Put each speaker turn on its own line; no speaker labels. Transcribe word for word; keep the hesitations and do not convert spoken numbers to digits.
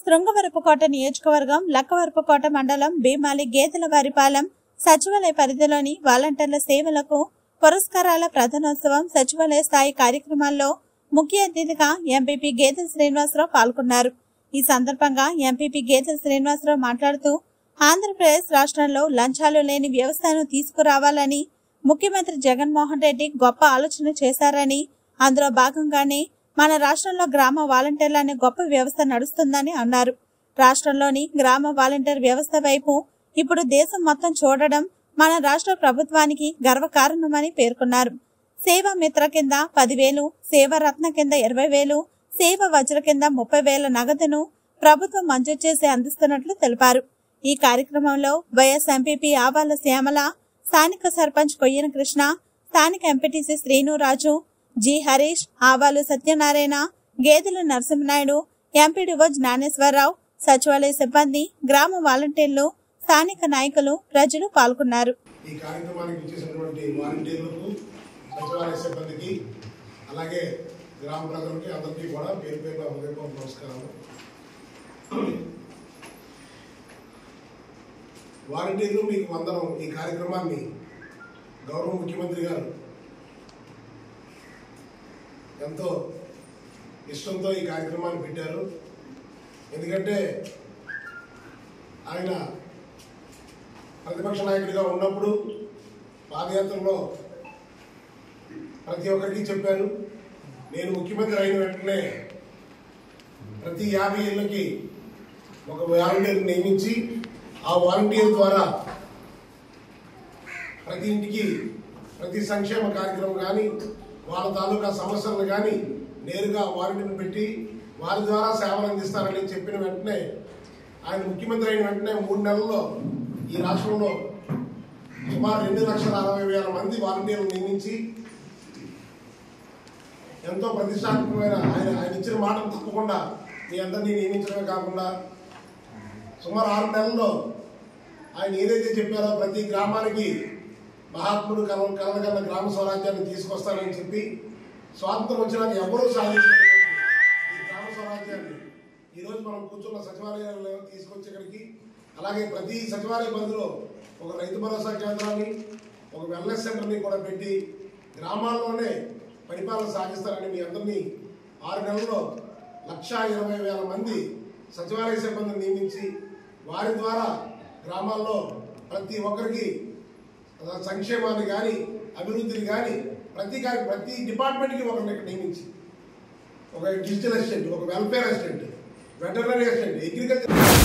శృంగవరపుకోట నియోజకవర్గం లక్కవరపుకోట మండలం భీమాలి గేదెలవారిపాలెం సచివాలయ పరిధిలోని వాలంటీర్ల సేవలకు పురస్కారాల ప్రధానోత్సవం సచివాలయ స్థాయి కార్యక్రమాల్లో ముఖ్య అతిథిగా ఎంపీపీ గేదెల శ్రీనివాసరావు పాల్గొన్నారు। ఈ సందర్భంగా ఎంపీపీ గేదెల శ్రీనివాసరావు మాట్లాడుతూ ఆంధ్రప్రదేశ్ రాష్ట్రంలో లంచాలు లేని వ్యవస్థను తీసుకురావాలని ముఖ్యమంత్రి జగన్మోహన్ రెడ్డి గొప్ప ఆలోచన చేశారని, అందులో భాగంగానే మన రాష్ట్రంలో గ్రామ వాలంటీర్ల అనే గొప్ప వ్యవస్థ నడుస్తుందని అన్నారు। రాష్ట్రంలోని గ్రామ వాలంటీర్ వ్యవస్థ వైపు ఇప్పుడు దేశం మొత్తం చూడడం మన రాష్ట్ర ప్రభుత్వానికి గర్వకారణమని పేర్కొన్నారు। సేవా మిత్ర కింద పదివేలు, సేవా రత్న కింద ఇరవై వేలు, సేవా వజ్ర కింద ముప్పై వేల నగదును ప్రభుత్వం మంజూరు చేసి అందిస్తున్నట్లు తెలిపారు। ఈ కార్యక్రమంలో వైఎస్ ఎంపీపీ ఆవాల శ్యామల, స్థానిక సర్పంచ్ కొయ్యన కృష్ణ, స్థానిక ఎంపీటీసీ శ్రీనురాజు, జి హరీష్, ఆవాలు సత్యనారాయణ, గేదెల నరసింహనాయుడు, ఎంపీడీఓ జ్ఞానేశ్వరరావు, సచివాలయ సిబ్బంది, గ్రామ వాలంటీర్లు, స్థానిక నాయకులు, ప్రజలు పాల్గొన్నారు।
ఈ కార్యక్రమానికి వచ్చేసినటువంటి వాలంటీర్లకు, సచివాలయ సిబ్బందికి, అలాగే గ్రామ ప్రజలకి అందరికీ కూడా పేరు పేరు హృదయపూర్వక నమస్కారాలు। వాలంటీర్లు మీకు వందనం। ఈ కార్యక్రమాన్ని గౌరవ ముఖ్యమంత్రి గారు ఎంతో ఇష్టంతో ఈ కార్యక్రమాన్ని పెట్టారు। ఎందుకంటే ఆయన ప్రతిపక్ష నాయకుడిగా ఉన్నప్పుడు పాదయాత్రలో ప్రతి ఒక్కరికి చెప్పారు, నేను ముఖ్యమంత్రి అయిన వెంటనే ప్రతి యాభై ఏళ్ళకి ఒక వాలంటీర్ నియమించి ఆ వాలంటీర్ ద్వారా ప్రతి ఇంటికి ప్రతి సంక్షేమ కార్యక్రమం కానీ వాళ్ళ తాలూకా సమస్యలను కానీ నేరుగా వాలంటీర్ని పెట్టి వారి ద్వారా సేవలు అందిస్తారని చెప్పిన వెంటనే ఆయన ముఖ్యమంత్రి అయిన వెంటనే మూడు నెలల్లో ఈ రాష్ట్రంలో సుమారు రెండు లక్షల అరవై వేల మంది వాలంటీర్లు నియమించి ఎంతో ప్రతిష్టాత్మకమైన ఆయన ఆయన ఇచ్చిన మాటను తప్పకుండా మీ అందరినీ నియమించడమే కాకుండా సుమారు ఆరు నెలల్లో ఆయన ఏదైతే చెప్పారో ప్రతి గ్రామానికి మహాత్ముడు కల కలగల గ్రామ స్వరాజ్యాన్ని తీసుకొస్తానని చెప్పి స్వాతంత్రం వచ్చినాక ఎవరూ సాధించలేదు ఈ గ్రామ స్వరాజ్యాన్ని ఈరోజు మనం కూర్చున్న సచివాలయాల్లో తీసుకొచ్చి ఇక్కడికి, అలాగే ప్రతి సచివాలయ పరిధిలో ఒక రైతు భరోసా కేంద్రాన్ని, ఒక వెల్నెస్ సెంటర్ని కూడా పెట్టి గ్రామాల్లోనే పరిపాలన సాగిస్తారని మీ అందరినీ ఆరు నెలల్లో లక్షా ఇరవై వేల మంది సచివాలయ సిబ్బందిని నియమించి వారి ద్వారా గ్రామాల్లో ప్రతి ఒక్కరికి సంక్షేమాన్ని కానీ అభివృద్ధిని కానీ ప్రతి ప్రతి డిపార్ట్మెంట్కి ఒకరిని ఇక్కడ నియమించి ఒక డిజిటల్ అసిస్టెంట్, ఒక welfare assistant, veterinary assistant, agriculture